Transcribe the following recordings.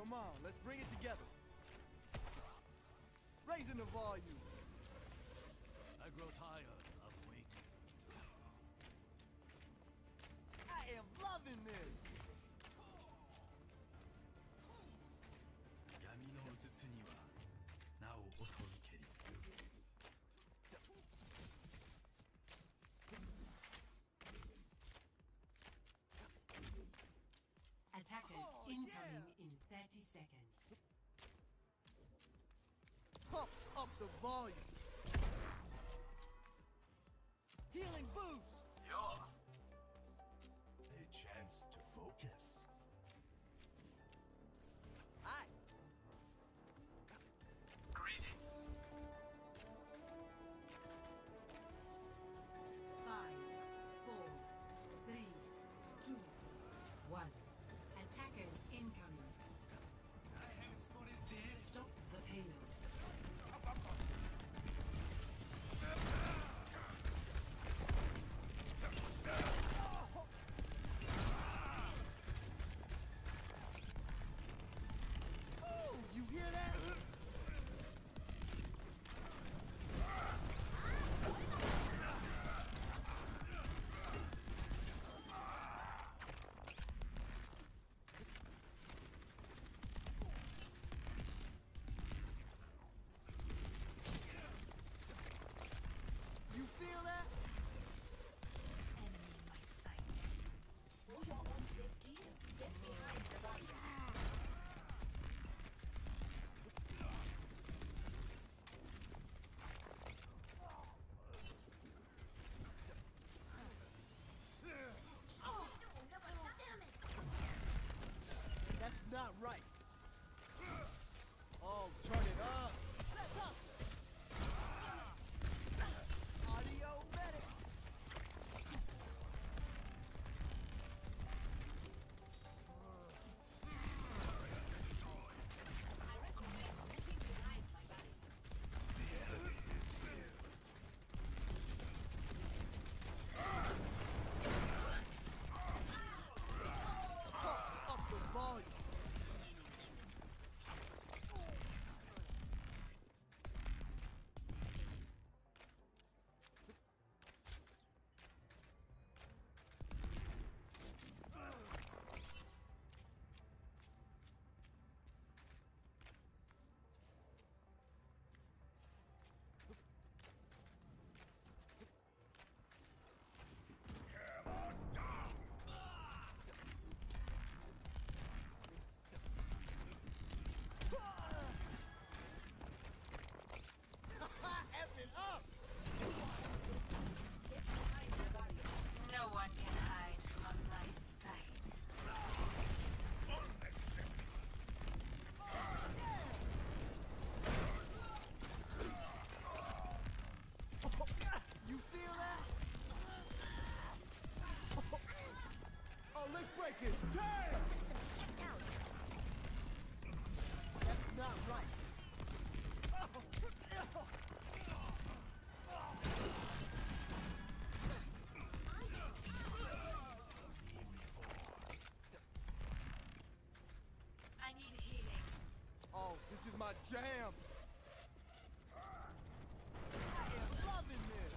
Come on, let's bring it together. Raising the volume. I grow tired of waiting. I am loving this. 闇のうつつにはなお劣りけり。 Attackers incoming in 30 seconds. Pump up the volume. Healing boost. Yo. A chance to focus. Aye. Greetings. 5, 4, 3, 2, 1. Attackers incoming. I have spotted this. Stop the payload. Oh, you hear that? You feel that? Enemy in my sights. For your own safety, get behind the barrier. Damn it! That's not right. Oh, turn it up. Let's up. Audio medic. I recommend looking behind my body. The enemy is here. Pump up the volume. F it up. Get behind the barrier. No one can hide from my sight. Unacceptable. You feel that? Oh, let's break it. Damn! Checked out. That's not right. I need healing. Oh, this is my jam. I am loving this.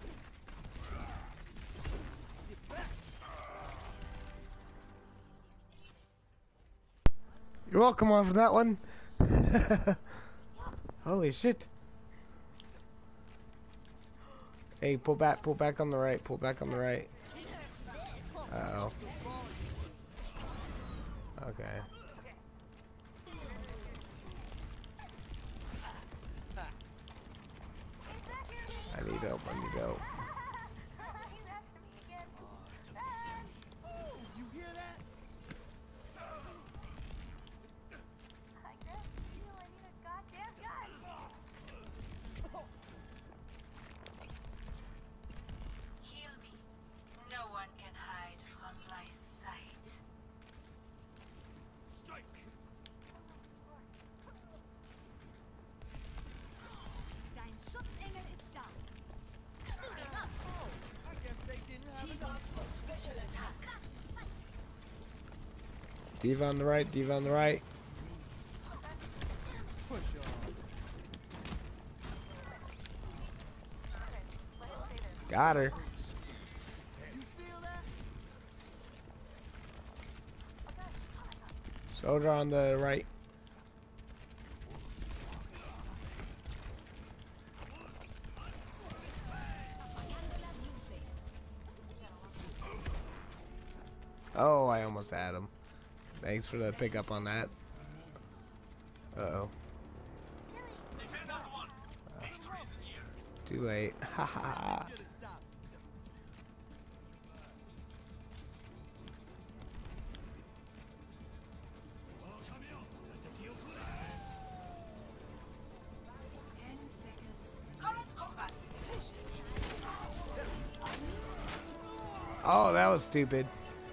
Get back. You're welcome on for that one. Holy shit. Hey, pull back on the right, pull back on the right. Uh oh. Okay. I need help, I need help. He's after me again. Oh, you hear that? I can't feel. I need a goddamn gun. Heal me. No one can hide from my sight. Strike. Dein Schutzengel ist da. Suiting up. Oh, I guess they didn't have Team enough. up for special attack. Diva on the right, Diva on the right. Got her. You feel that? Soldier on the right. Oh, I almost had him. Thanks for the pickup on that. Uh-oh. Too late. Ha ha ha. Get it stopped. Current combat. Oh, that was stupid.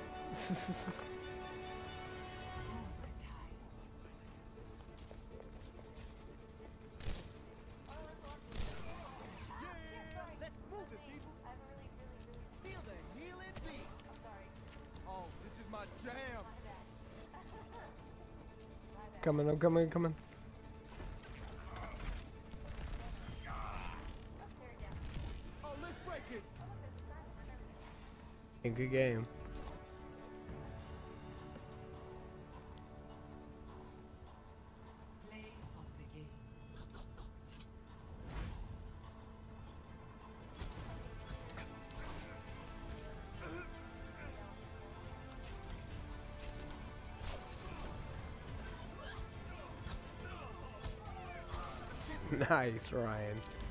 Yeah, let's move it, people. Feel the healing beat. Oh, this is my jam. Coming, I'm coming, coming. Oh, let's break it. A good game. Play of the game. Nice, Ryan.